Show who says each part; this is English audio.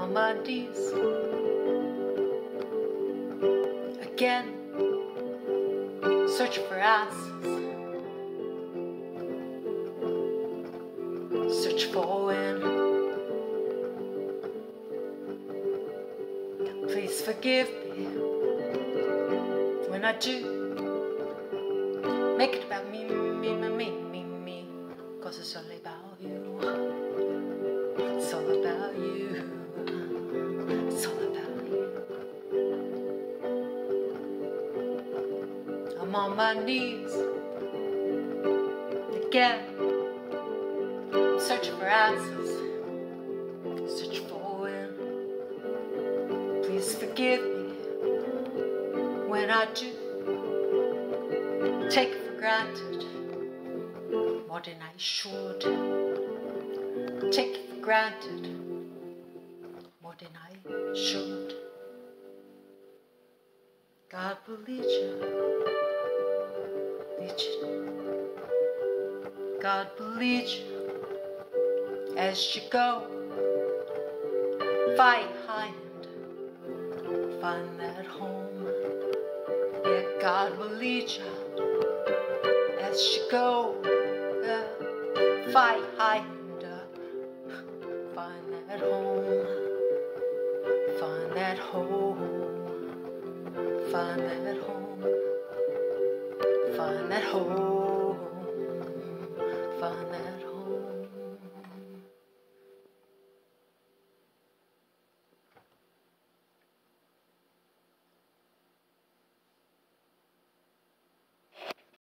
Speaker 1: on my knees again, search for answers, search for when. Please forgive me when I do make it about me, me, 'cause it's only about you. It's all about you. It's all about you. I'm on my knees again, searching for answers, search for when. Please forgive me when I do take it for granted more than I should. Take it for granted more than I should. God will lead you, lead you. God will lead you as you go. Fight high and find that home. Yeah, God will lead you as you go. Fight high and find that home. Find that home. Find that home. Find that home.